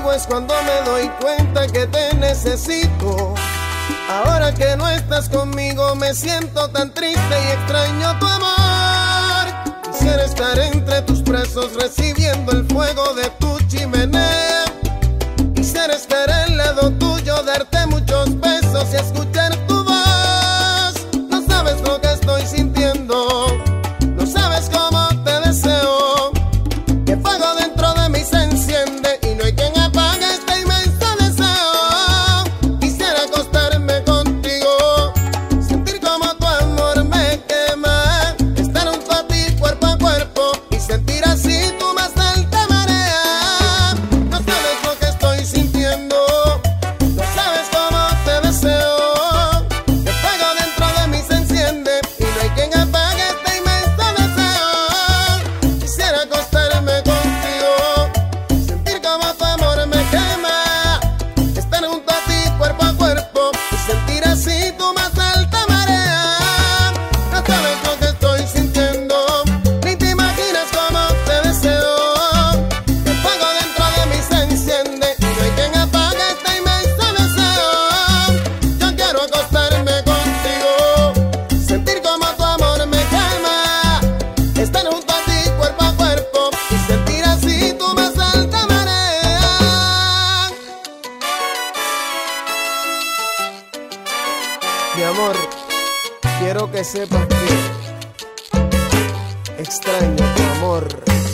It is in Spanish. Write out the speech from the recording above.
contigo es cuando me doy cuenta que te necesito. Ahora que no estás conmigo me siento tan triste y extraño tu amor. Quisiera estar entre tus brazos recibiendo el fuego de tu chimenea. Quisiera estar al lado tuyo, darte muchos besos y escuchar tu voz. No sabes lo que estoy sintiendo, no sabes cómo te deseo. Que fuego dentro de mí se enciende y no hay quien apague este inmenso deseo. Quisiera acostarme contigo, sentir como tu amor me quema, estar junto a ti cuerpo a cuerpo y sentir así tu más alta marea. No sabes lo que estoy sintiendo, no sabes cómo te deseo. Que fuego dentro de mí se enciende y no hay quien apague este inmenso deseo. Quisiera acostarme contigo, sentir como tu amor me quema, estar junto a ti cuerpo a cuerpo y sentir así tu más alta marea. No sabes lo que estoy sintiendo, ni te imaginas cómo te deseo. Que el fuego dentro de mí se enciende y no hay quien apague este inmenso deseo. Yo quiero acostarme contigo, sentir como tu amor me quema, estar junto a ti cuerpo a cuerpo y sentir así tu más alta marea. Mi amor, quiero que sepas que extraño tu amor.